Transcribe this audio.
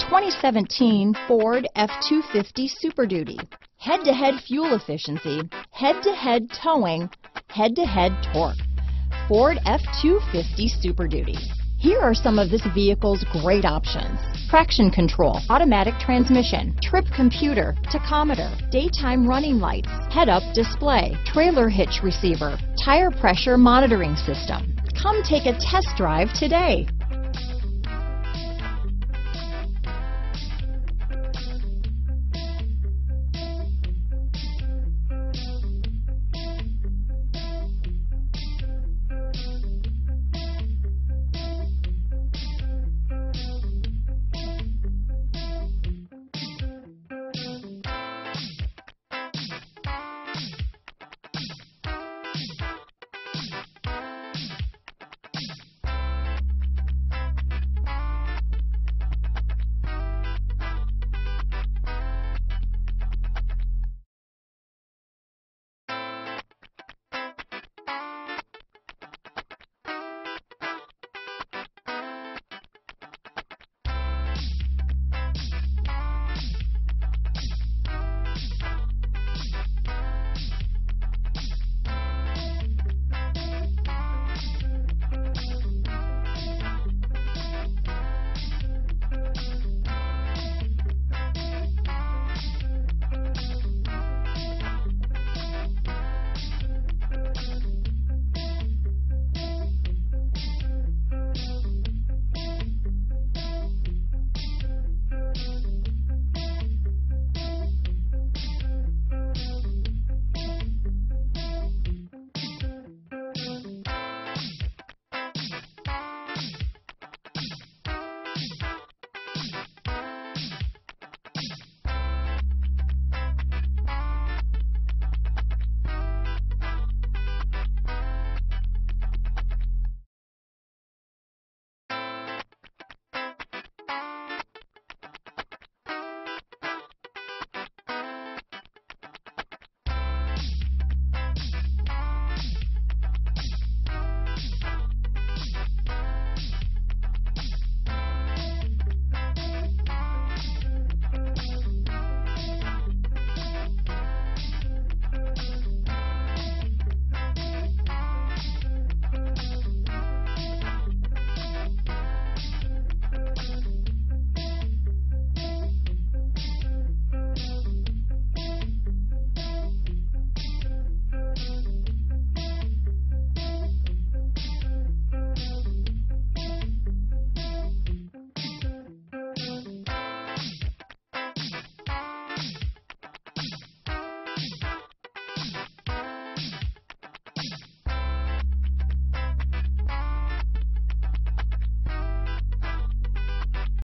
2017 Ford F-250 Super Duty. Head-to-head fuel efficiency, head-to-head towing, head-to-head torque. Ford F-250 Super Duty. Here are some of this vehicle's great options: traction control, automatic transmission, trip computer, tachometer, daytime running lights, head-up display, trailer hitch receiver, tire pressure monitoring system. Come take a test drive today.